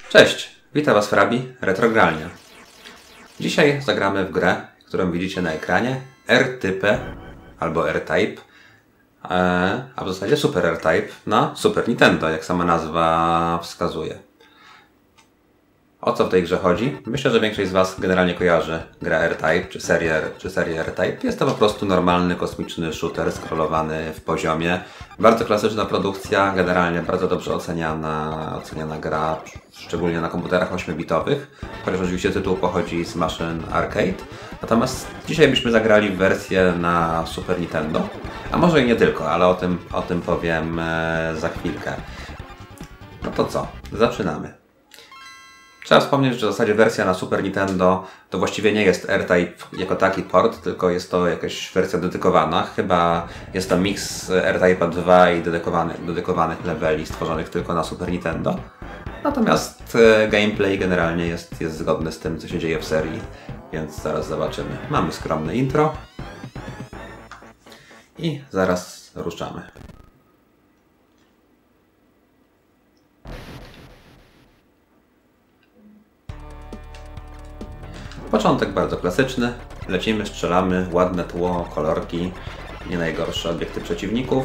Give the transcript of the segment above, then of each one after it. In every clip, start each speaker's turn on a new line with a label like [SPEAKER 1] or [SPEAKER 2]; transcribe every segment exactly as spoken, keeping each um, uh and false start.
[SPEAKER 1] Cześć, witam Was Frabi, Retrogralnia. Dzisiaj zagramy w grę, którą widzicie na ekranie, R-Type albo R-Type, a w zasadzie Super R-Type na Super Nintendo, jak sama nazwa wskazuje. O co w tej grze chodzi? Myślę, że większość z Was generalnie kojarzy grę R-Type czy serię, czy serię R-Type. Jest to po prostu normalny, kosmiczny shooter scrollowany w poziomie. Bardzo klasyczna produkcja, generalnie bardzo dobrze oceniana, oceniana gra, szczególnie na komputerach ośmiobitowych, chociaż oczywiście tytuł pochodzi z maszyn arcade. Natomiast dzisiaj byśmy zagrali w wersję na Super Nintendo, a może i nie tylko, ale o tym, o tym powiem e, za chwilkę. No to co? Zaczynamy. Trzeba wspomnieć, że w zasadzie wersja na Super Nintendo to właściwie nie jest R-Type jako taki port, tylko jest to jakaś wersja dedykowana. Chyba jest to miks R-Type'a dwa i dedykowanych, dedykowanych leveli stworzonych tylko na Super Nintendo. Natomiast e, gameplay generalnie jest, jest zgodny z tym, co się dzieje w serii, więc zaraz zobaczymy. Mamy skromne intro i zaraz ruszamy. Początek bardzo klasyczny. Lecimy, strzelamy, ładne tło, kolorki, nie najgorsze obiekty przeciwników.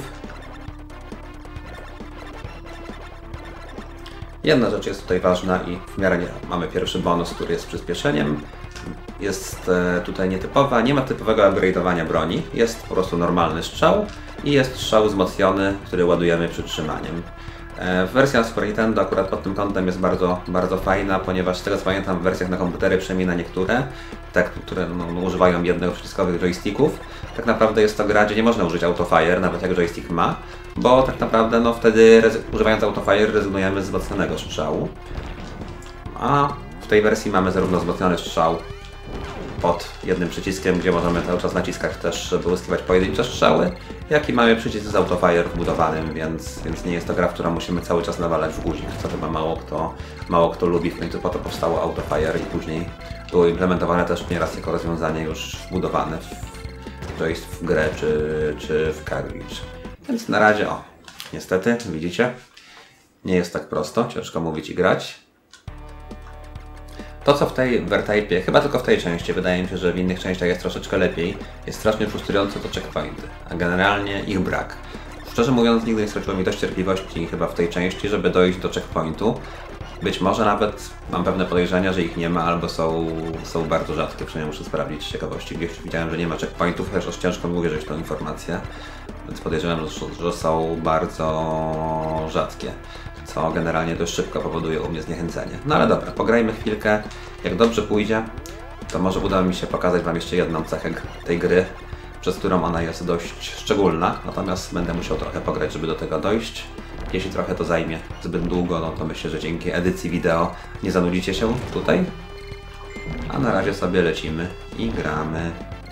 [SPEAKER 1] Jedna rzecz jest tutaj ważna i w miarę nie, mamy pierwszy bonus, który jest przyspieszeniem. Jest e, tutaj nietypowa, nie ma typowego upgrade'owania broni. Jest po prostu normalny strzał i jest strzał wzmocniony, który ładujemy przytrzymaniem. Wersja na Super Nintendo akurat pod tym kątem jest bardzo, bardzo fajna, ponieważ z tego co pamiętam w wersjach na komputery, przynajmniej na niektóre, te, które no, używają jednoprzyciskowych joysticków, tak naprawdę jest to gra, gdzie nie można użyć autofire, nawet jak joystick ma, bo tak naprawdę no, wtedy używając autofire rezygnujemy z wzmocnionego strzału. A w tej wersji mamy zarówno wzmocniony strzał pod jednym przyciskiem, gdzie możemy cały czas naciskać też, żeby uzyskiwać pojedyncze strzały, jak i mamy przycisk z autofire wbudowanym, więc, więc nie jest to gra, w którą musimy cały czas nawalać w guzik, co chyba mało kto, mało kto lubi. W końcu po to powstało autofire i później było implementowane też nieraz jako rozwiązanie już wbudowane w, to jest w grę czy, czy w cartridge. Więc na razie, o, niestety, widzicie, nie jest tak prosto, ciężko mówić i grać. To co w tej R-Type'ie, chyba tylko w tej części, wydaje mi się, że w innych częściach jest troszeczkę lepiej, jest strasznie frustrujące to checkpointy, a generalnie ich brak. Szczerze mówiąc, nigdy nie straciło mi dość cierpliwości chyba w tej części, żeby dojść do checkpointu. Być może nawet mam pewne podejrzenia, że ich nie ma, albo są, są bardzo rzadkie, przynajmniej muszę sprawdzić z ciekawości. Gdzieś widziałem, że nie ma checkpointów, chociaż ciężko mi uwierzyć w tą informację, więc podejrzewam, że, że są bardzo rzadkie, co generalnie dość szybko powoduje u mnie zniechęcenie. No ale dobra, pograjmy chwilkę. Jak dobrze pójdzie, to może uda mi się pokazać Wam jeszcze jedną cechę tej gry, przez którą ona jest dość szczególna, natomiast będę musiał trochę pograć, żeby do tego dojść. Jeśli trochę to zajmie zbyt długo, no to myślę, że dzięki edycji wideo nie zanudzicie się tutaj. A na razie sobie lecimy i gramy.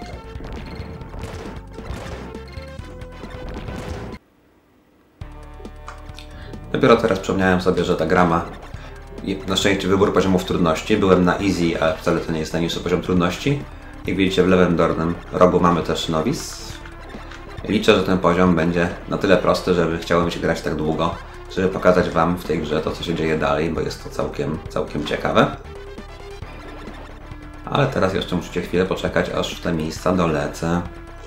[SPEAKER 1] Dopiero teraz przypomniałem sobie, że ta gra ma na szczęście wybór poziomów trudności. Byłem na easy, ale wcale to nie jest najniższy poziom trudności. Jak widzicie w lewym dolnym rogu mamy też novice. Liczę, że ten poziom będzie na tyle prosty, żeby chciało mi się grać tak długo, żeby pokazać Wam w tej grze to, co się dzieje dalej, bo jest to całkiem, całkiem ciekawe. Ale teraz jeszcze musicie chwilę poczekać, aż w te miejsca dolecę.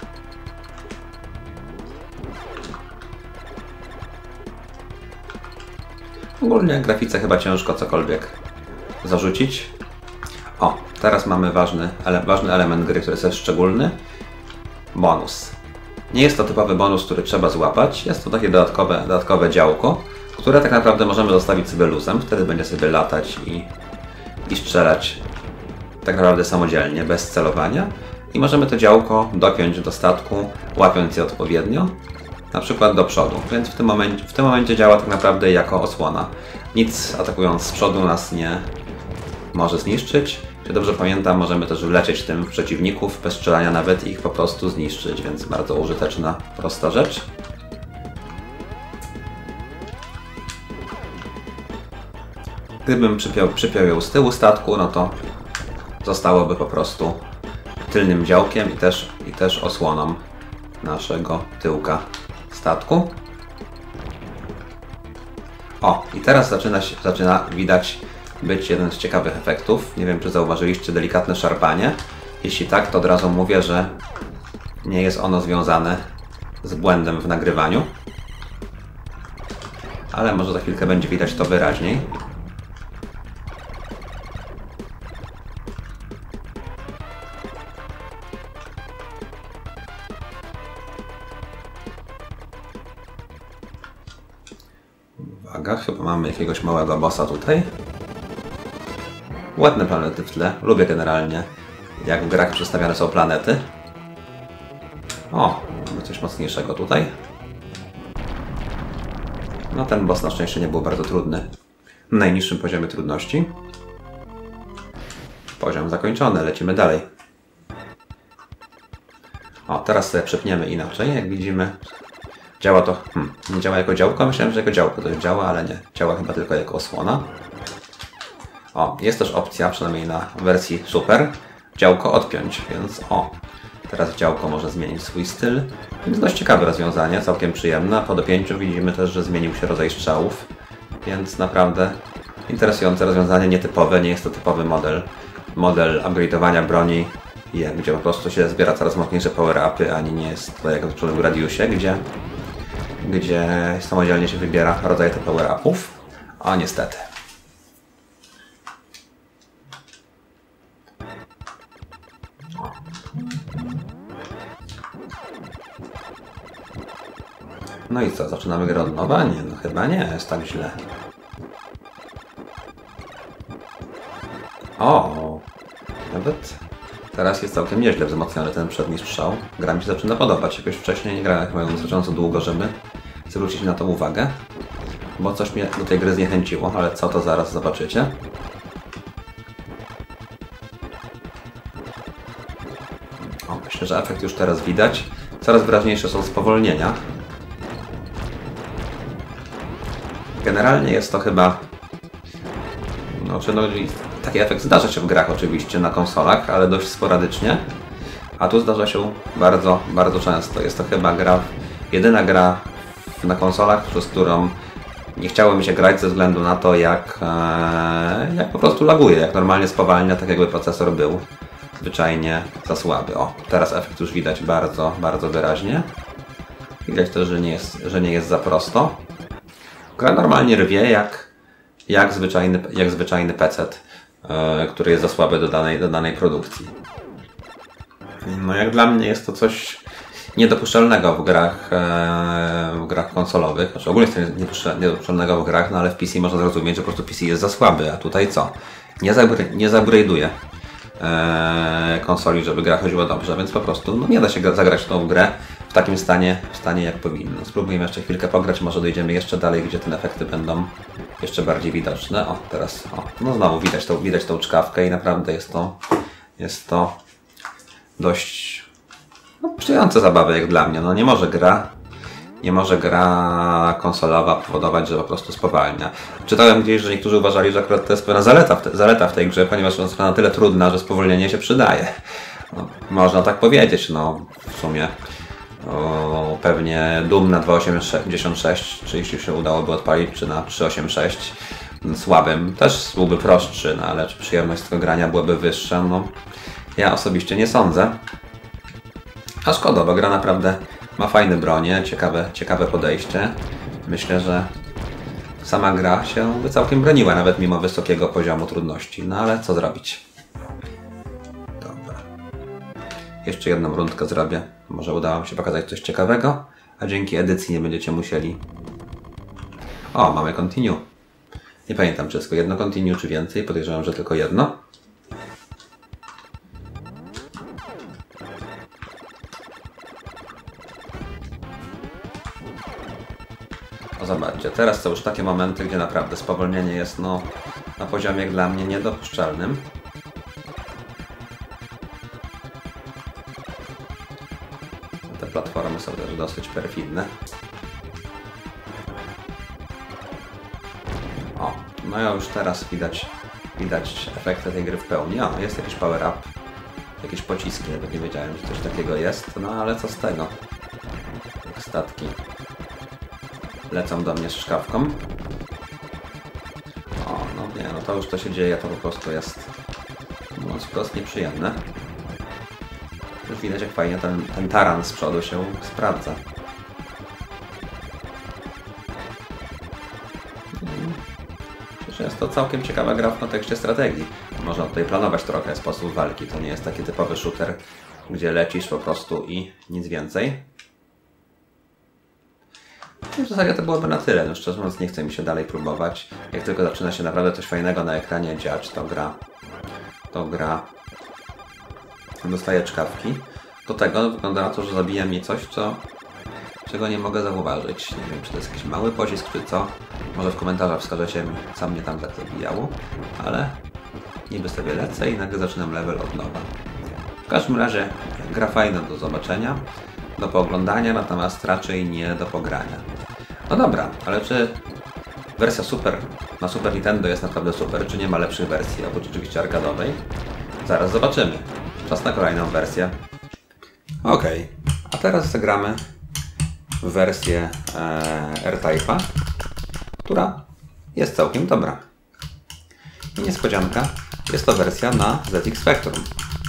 [SPEAKER 1] Ogólnie grafice chyba ciężko cokolwiek zarzucić. O, teraz mamy ważny, ele ważny element gry, który jest szczególny. Bonus. Nie jest to typowy bonus, który trzeba złapać. Jest to takie dodatkowe, dodatkowe działko, które tak naprawdę możemy zostawić sobie luzem. Wtedy będzie sobie latać i, i strzelać tak naprawdę samodzielnie, bez celowania. I możemy to działko dopiąć do statku, łapiąc je odpowiednio. Na przykład do przodu, więc w tym momencie, w tym momencie działa tak naprawdę jako osłona. Nic atakując z przodu nas nie może zniszczyć. Jeśli dobrze pamiętam, możemy też wlecieć tym w przeciwników, bez strzelania nawet ich po prostu zniszczyć, więc bardzo użyteczna, prosta rzecz. Gdybym przypiął, przypiął ją z tyłu statku, no to zostałoby po prostu tylnym działkiem i też, i też osłoną naszego tyłka statku. O, i teraz zaczyna się, zaczyna widać być jeden z ciekawych efektów. Nie wiem, czy zauważyliście delikatne szarpanie. Jeśli tak, to od razu mówię, że nie jest ono związane z błędem w nagrywaniu. Ale może za chwilkę będzie widać to wyraźniej. Uwaga, chyba mamy jakiegoś małego bossa tutaj. Ładne planety w tle. Lubię generalnie, jak w grach przedstawiane są planety. O, mamy coś mocniejszego tutaj. No ten boss na szczęście nie był bardzo trudny. Na najniższym poziomie trudności. Poziom zakończony, lecimy dalej. O, teraz sobie przepniemy inaczej, jak widzimy. Działa to... Hmm, nie działa jako działko? Myślałem, że jako działko to działa, ale nie. Działa chyba tylko jako osłona. O, jest też opcja, przynajmniej na wersji Super, działko odpiąć, więc o, teraz działko może zmienić swój styl. Więc dość ciekawe rozwiązanie, całkiem przyjemne. Po dopięciu widzimy też, że zmienił się rodzaj strzałów, więc naprawdę interesujące rozwiązanie, nietypowe, nie jest to typowy model, model upgrade'owania broni, gdzie po prostu się zbiera coraz mocniejsze power-upy, ani nie jest to jak w Gradiusie, gdzie, gdzie samodzielnie się wybiera rodzaj tych power-upów, a niestety. No i co, zaczynamy grę od nowa? Nie, no chyba nie jest tak źle. O, nawet teraz jest całkiem nieźle wzmocniony ten przedni strzał. Gra mi się zaczyna podobać. Jakoś wcześniej nie grałem chyba wystarczająco długo, żeby zwrócić na to uwagę. Bo coś mnie do tej gry zniechęciło, ale co to zaraz zobaczycie. O, myślę, że efekt już teraz widać. Coraz wyraźniejsze są spowolnienia. Generalnie jest to chyba... No, czy no, taki efekt zdarza się w grach oczywiście na konsolach, ale dość sporadycznie. A tu zdarza się bardzo, bardzo często. Jest to chyba gra, jedyna gra na konsolach, przez którą nie chciało mi się grać ze względu na to, jak, e, jak po prostu laguje, jak normalnie spowalnia, tak jakby procesor był zwyczajnie za słaby. O, teraz efekt już widać bardzo, bardzo wyraźnie. Widać też, że nie jest, że nie jest za prosto. Gra normalnie rwie jak, jak zwyczajny, jak zwyczajny pecet, yy, który jest za słaby do danej, do danej produkcji. No jak dla mnie jest to coś niedopuszczalnego w grach, yy, w grach konsolowych. Znaczy ogólnie jest to niedopuszczalnego w grach, no ale w P C można zrozumieć, że po prostu P C jest za słaby, a tutaj co? Nie, nie zupgrade'uje yy, konsoli, żeby gra chodziła dobrze, więc po prostu no, nie da się zagrać w tą grę w takim stanie, w stanie jak powinno. Spróbujmy jeszcze chwilkę pograć, może dojdziemy jeszcze dalej, gdzie te efekty będą jeszcze bardziej widoczne. O, teraz, o, no znowu widać tą, widać tą czkawkę i naprawdę jest to, jest to dość no, przyjmujące zabawy jak dla mnie. No nie może gra, nie może gra konsolowa powodować, że po prostu spowalnia. Czytałem gdzieś, że niektórzy uważali, że akurat to jest pewna zaleta w, te, zaleta w tej grze, ponieważ jest na tyle trudna, że spowolnienie się przydaje. No, można tak powiedzieć, no w sumie. O, pewnie Doom na dwa osiemdziesiąt sześć, czy jeśli się udałoby odpalić, czy na trzy osiemdziesiąt sześć słabym, też byłby prostszy, no ale czy przyjemność z tego grania byłaby wyższa, no ja osobiście nie sądzę. A szkoda, bo gra naprawdę ma fajne bronie, ciekawe, ciekawe podejście. Myślę, że sama gra się by całkiem broniła, nawet mimo wysokiego poziomu trudności, no ale co zrobić? Jeszcze jedną rundkę zrobię. Może uda Wam się pokazać coś ciekawego, a dzięki edycji nie będziecie musieli... O, mamy continue. Nie pamiętam, czy jest tylko jedno continue, czy więcej. Podejrzewam, że tylko jedno. O, zobaczcie, teraz są już takie momenty, gdzie naprawdę spowolnienie jest no, na poziomie jak dla mnie niedopuszczalnym. Platformy są też dosyć perfidne. O, no i już teraz widać, widać efekty tej gry w pełni. O, jest jakiś power up, jakieś pociski, nawet nie wiedziałem, że coś takiego jest, no ale co z tego? Jak statki lecą do mnie z szkawką. O, no nie, no to już co się dzieje, to po prostu jest mówiąc wprost nieprzyjemne. Już widać, jak fajnie ten, ten taran z przodu się sprawdza. Że jest to całkiem ciekawa gra w kontekście strategii. Można tutaj planować trochę sposób walki. To nie jest taki typowy shooter, gdzie lecisz po prostu i nic więcej. I w zasadzie to byłoby na tyle. No, szczerze mówiąc, nie chce mi się dalej próbować. Jak tylko zaczyna się naprawdę coś fajnego na ekranie dziać, to gra, to gra dostaje czkawki. Do tego wygląda na to, że zabija mi coś, co czego nie mogę zauważyć. Nie wiem, czy to jest jakiś mały pocisk, czy co. Może w komentarzach wskażecie mi, co mnie tam tak zabijało. Ale niby sobie lecę i nagle zaczynam level od nowa. W każdym razie gra fajna do zobaczenia, do pooglądania, natomiast raczej nie do pogrania. No dobra, ale czy wersja Super na Super Nintendo jest naprawdę super? Czy nie ma lepszych wersji, oprócz oczywiście arkadowej? Zaraz zobaczymy. Czas na kolejną wersję. Ok, a teraz zagramy w wersję e, R-Type'a, która jest całkiem dobra. I niespodzianka, jest to wersja na Z X Spectrum.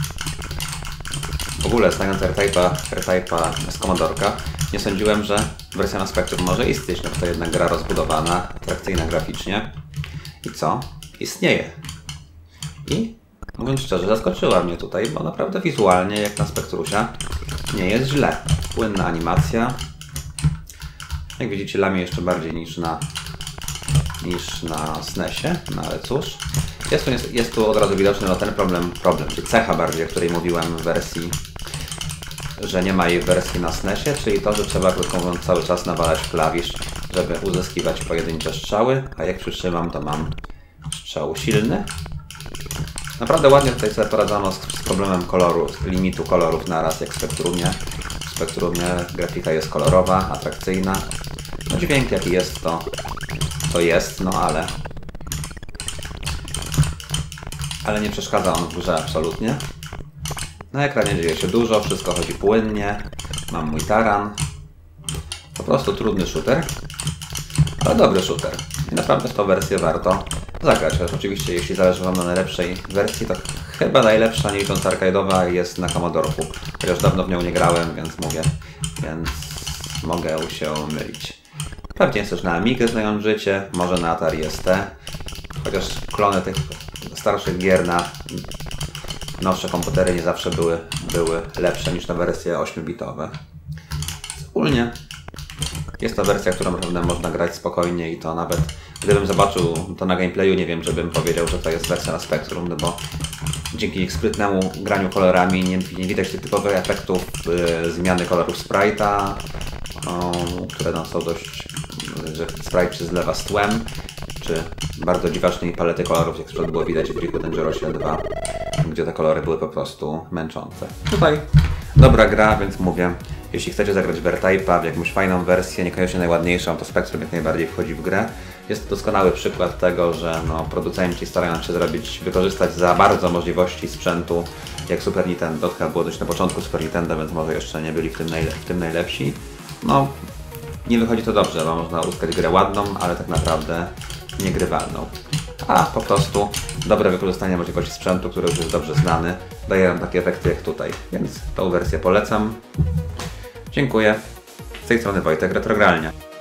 [SPEAKER 1] W ogóle znając R-Type'a R-Type'a z Commodorka, nie sądziłem, że wersja na Spectrum może istnieć, no to jednak gra rozbudowana, atrakcyjna graficznie. I co? Istnieje. I mówiąc szczerze, zaskoczyła mnie tutaj, bo naprawdę wizualnie, jak na Spectrusia, nie jest źle. Płynna animacja. Jak widzicie, lamie jeszcze bardziej niż na, niż na SNESie, no ale cóż. Jest tu, jest tu od razu widoczny no, ten problem, problem, czy cecha bardziej, o której mówiłem w wersji, że nie ma jej w wersji na SNESie, czyli to, że trzeba, krótko mówiąc, cały czas nawalać w klawisz, żeby uzyskiwać pojedyncze strzały, a jak przytrzymam, to mam strzał silny. Naprawdę ładnie tutaj sobie poradzono z, z problemem koloru, z limitu kolorów naraz, jak w Spectrumie. W Spectrumie grafika jest kolorowa, atrakcyjna. No dźwięk jaki jest, to, to jest, no ale... Ale nie przeszkadza on w grze absolutnie. Na ekranie dzieje się dużo, wszystko chodzi płynnie. Mam mój taran. Po prostu trudny shooter, ale dobry shooter. I naprawdę w tą wersję warto zagrać, chociaż oczywiście jeśli zależy Wam na najlepszej wersji, to chyba najlepsza, nie licząc arcade'owa, jest na Commodorku. Chociaż dawno w nią nie grałem, więc mówię, więc mogę się mylić. Pewnie jest też na Amigę, znając życie, może na Atari S T, chociaż klony tych starszych gier na nowsze komputery nie zawsze były, były lepsze niż na wersje ośmiobitowe. Ogólnie jest to wersja, którą naprawdę można grać spokojnie i to nawet gdybym zobaczył to na gameplayu, nie wiem, czy bym powiedział, że to jest wersja na Spectrum, no bo dzięki sprytnemu graniu kolorami nie, nie widać tych typowych efektów yy, zmiany kolorów sprite'a, yy, które no, są dość, że sprite się zlewa z tłem, czy bardzo dziwacznej palety kolorów, jak to było widać w Brick Dangerousie dwa, gdzie te kolory były po prostu męczące. Tutaj dobra gra, więc mówię, jeśli chcecie zagrać w R-Type'a, w jakąś fajną wersję, niekoniecznie najładniejszą, to Spectrum jak najbardziej wchodzi w grę. Jest to doskonały przykład tego, że no, producenci starają się zrobić, wykorzystać za bardzo możliwości sprzętu, jak Super Nintendo. To było dość na początku Super Nintendo, więc może jeszcze nie byli w tym, najle w tym najlepsi. No, nie wychodzi to dobrze, bo można uzyskać grę ładną, ale tak naprawdę niegrywalną. A po prostu dobre wykorzystanie możliwości sprzętu, który już jest dobrze znany, daje nam takie efekty jak tutaj, więc tą wersję polecam. Dziękuję. Z tej strony Wojtek, Retrogralnia.